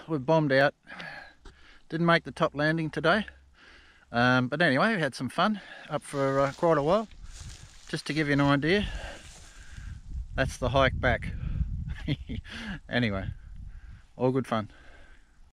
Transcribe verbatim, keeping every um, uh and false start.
we've bombed out. Didn't make the top landing today. Um, but anyway, we had some fun up for uh, quite a while. Just to give you an idea, that's the hike back. Anyway, all good fun.